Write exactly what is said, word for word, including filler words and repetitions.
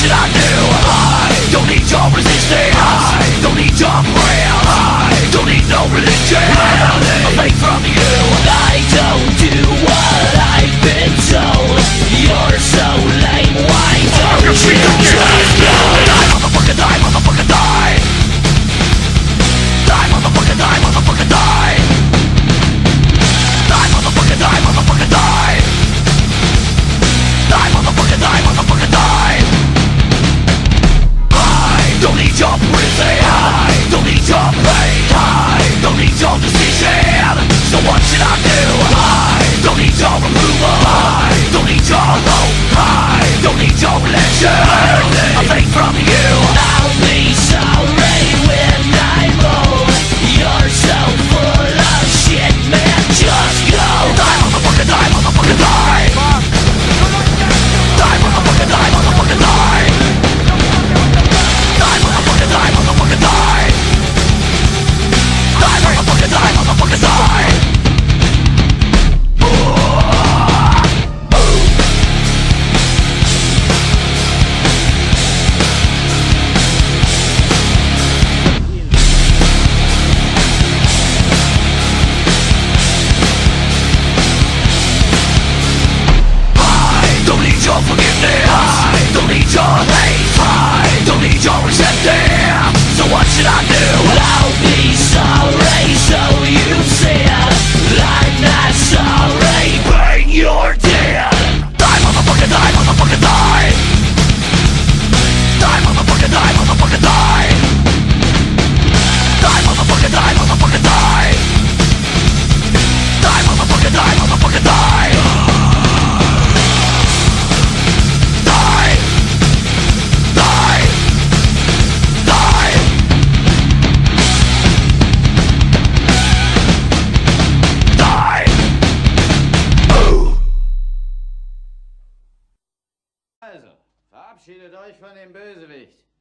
should I do? I don't need your resistance, I don't need your prayers, I don't need no religion, a faith from you. I don't do what I've been told. You're so lame, why don't you just go? Die, motherfucker, die, motherfucker, die. Die, motherfucker, die, motherfucker, die. Die, motherfucker, die, motherfucker, die. Die, motherfucker, die, motherfucker, die. I don't need your prison, I don't need your pain, I don't need your decision. So what should I do? I don't need your approval, I don't need your hope, I don't need your religion, a thing from you. I'll be sorry when I'm old. You're so full of shit, man, just go. Die, motherfucker, die, motherfucker, die. Die, motherfucker, die, motherfucker, die. Die, motherfucker, die, motherfucker, die. Die, motherfucker, die, motherfucker, die. Your forgiveness, I don't need your hate, I don't need your resentment. So what should I do? I'll be sorry, so you said. I'm not sorry, but you're dead. Die, motherfucker, die, motherfucker, die. Die, motherfucker, die, motherfucker, die. Die, motherfucker, die, motherfucker, die. Die, motherfucker, die, motherfucker, die. Also, verabschiedet euch von dem Bösewicht.